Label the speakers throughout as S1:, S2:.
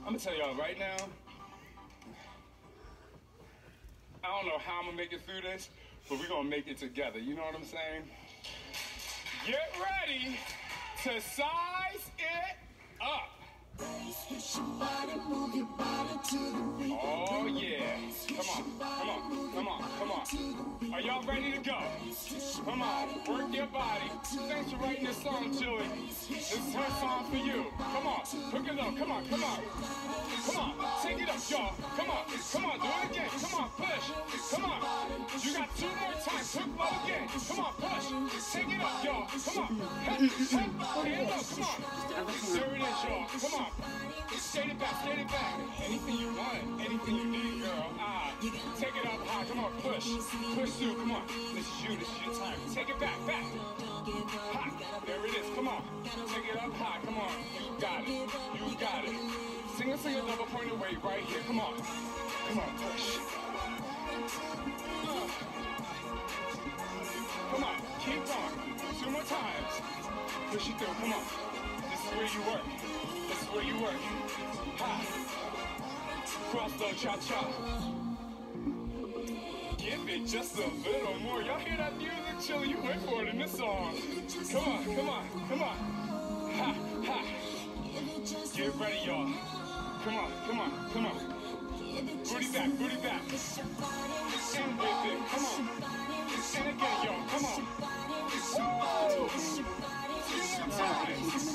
S1: I'm gonna tell y'all right now, I don't know how I'm gonna make it through this, but we're gonna make it together. You know what I'm saying? Get ready to size it up. Oh yeah. Come on, come on, come on, come on. Are y'all ready to go? Come on, work your body. Thanks for writing this song, Julie. This is her song for you. Come on, hook it up. Come on, come on. Come on, take it up, y'all. Come on, come on, do it again. Come on, push. Come on. You got 2 more times. Hook low again. Come on, push. Take it up, y'all. Come on. Hey, hey, stand up. Come on. There it is, y'all. Come on. Skate it back, skate it back. Anything you want, anything you need, girl. Take it up high. Come on, push. Push through. Come on. This is you. This is your time. Take it back, back. High. There it is. Come on. Take it up high. Come on. You got it. You got it. Sing a double point away right here. Come on. Come on, push. Come on. Keep going. 2 more times. Push it through. Come on. This is where you work. This is where you work. Ha. Cross low, cha-cha. Give it just a little more. Y'all hear that music? Chili, you went for it in this song. Come on, come on, come on. Ha, ha. Get ready, y'all. Come on, come on, come on. Booty back, booty back. And with it, come on. And again, y'all, come on. Woo! 2 more times.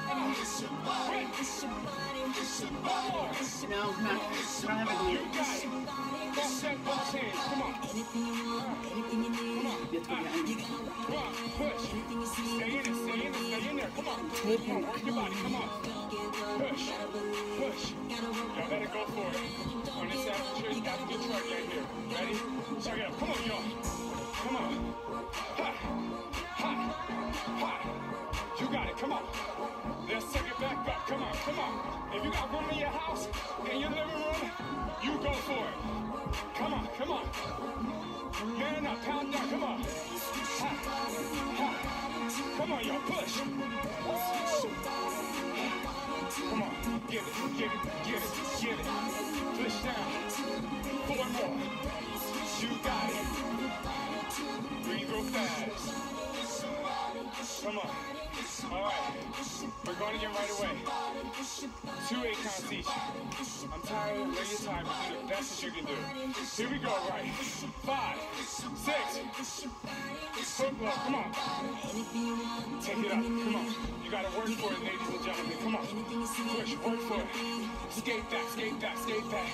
S2: No, not having
S1: You got it. Ball set, ball change. Come on. Come on. Come on, push. Stay in it, stay in it, stay in there. Come on. Come on, work your body. Come on. Push. Push. Y'all better go for it. On this after truck right here. Ready? Check it out. Come on, y'all. Come on. Ha. Ha. Ha. You got it. Come on. Let's take it back up. Come on. Come on. If you got room in your house, in your living room, you go for it. Come on. Come on. Man up. Pound down. Come on. Ha. Ha. Come on, y'all. Push. Woo. Come on. Get it. Get it. Get it. Get it. Push down. 4 more. You got it. Breathe real fast. Come on. All right. We're going again right away. 2 8 counts each. I'm tired. Where you're tired, but do the best that you can do. Here we go, right. 5, 6. Hook low. Come on. Take it up. Come on. You got to work for it, ladies and gentlemen. Come on. Push. Work for it. Skate back. Skate back. Skate back.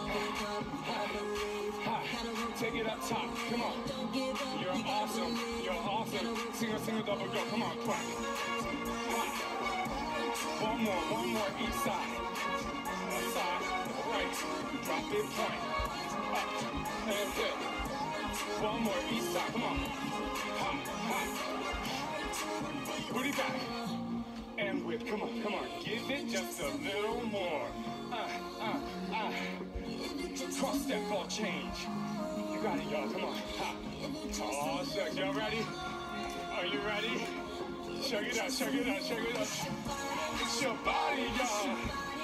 S1: Take it up top. Come on. You're awesome. You're awesome. Single, double, go. Come on, quick. One more each side. Left side, right. Drop it, point. Up and good. 1 more each side. Come on. Ha, ha. Booty back. And with. Come on, come on. Give it just a little more. Cross that ball change. You got it, y'all. Come on. Ha. Oh, shucks. Y'all ready? Are you ready? Check it out, check it out, check it out. It's your body, y'all.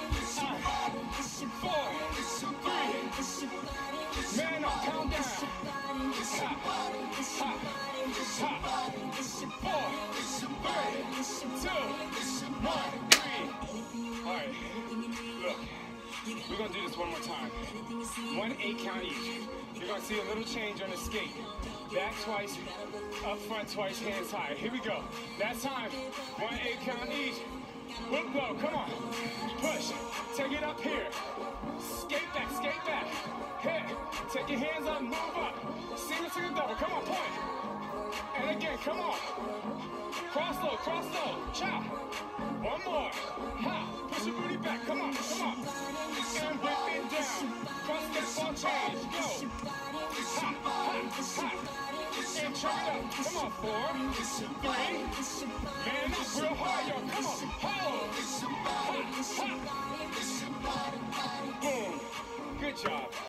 S1: 4, 3. Man up, count down. Ha, ha, ha. 4, 3, 2, 1, 3. All right, look. We're going to do this one more time. 1 8 count each. You're going to see a little change on the skate. Back twice, up front twice, hands high. Here we go. That time, 1 8 count each. Hook low, come on. Push. Take it up here. Skate back, skate back. Hit. Take your hands up, move up. Single, double. Come on, point. And again, come on. Cross low, cha. 1 more. Ha. Push your booty back. Come on, come on. And whip it down. Cross that ball change. Go. Ha, ha, ha. And check it up. Come on, 4, 3. Man up real hard, y'all. Come on. Hold. Ha, ha. Boom. Good job.